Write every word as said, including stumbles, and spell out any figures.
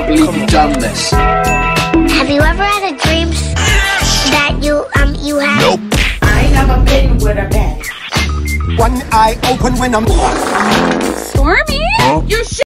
believe you've done this. Have you ever had a dream that you um you had? Nope. I ain't never been with a man. One eye open when I'm Stormy? Huh? You're